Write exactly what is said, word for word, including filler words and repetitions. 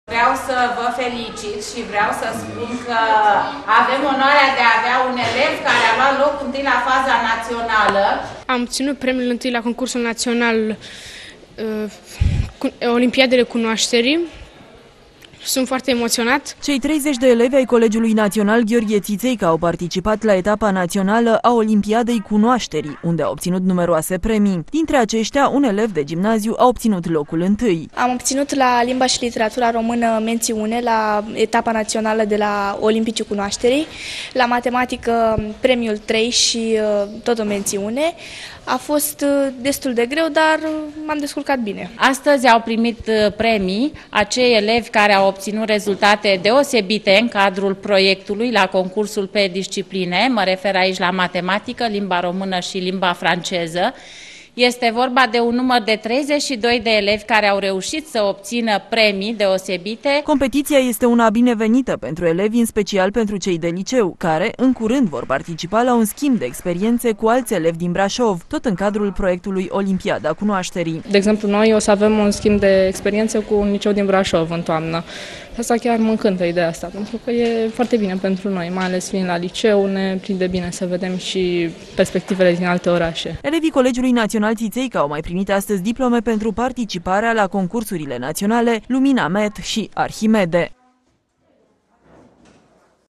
Vreau să vă felicit și vreau să spun că avem onoarea de a avea un elev care a luat locul întâi la faza națională. Am obținut premiul întâi la concursul național uh, Olimpiadele Cunoașterii. Sunt foarte emoționat. Cei treizeci de elevi ai Colegiului Național Gheorghe Țițeica au participat la etapa națională a Olimpiadei Cunoașterii, unde au obținut numeroase premii. Dintre aceștia, un elev de gimnaziu a obținut locul întâi. Am obținut la limba și literatura română mențiune la etapa națională de la Olimpicii Cunoașterii, la matematică premiul trei și tot o mențiune. A fost destul de greu, dar m-am descurcat bine. Astăzi au primit premii acei elevi care au obținut rezultate deosebite în cadrul proiectului la concursul pe discipline. Mă refer aici la matematică, limba română și limba franceză. Este vorba de un număr de treizeci și doi de elevi care au reușit să obțină premii deosebite. Competiția este una binevenită pentru elevi, în special pentru cei de liceu, care în curând vor participa la un schimb de experiențe cu alți elevi din Brașov, tot în cadrul proiectului Olimpiada Cunoașterii. De exemplu, noi o să avem un schimb de experiențe cu un liceu din Brașov în toamnă. Asta chiar mă încântă, ideea asta, pentru că e foarte bine pentru noi, mai ales fiind la liceu, ne prinde bine să vedem și perspectivele din alte orașe. Elevii Colegiului Național Țițeica au mai primit astăzi diplome pentru participarea la concursurile naționale Lumina Met și Arhimede.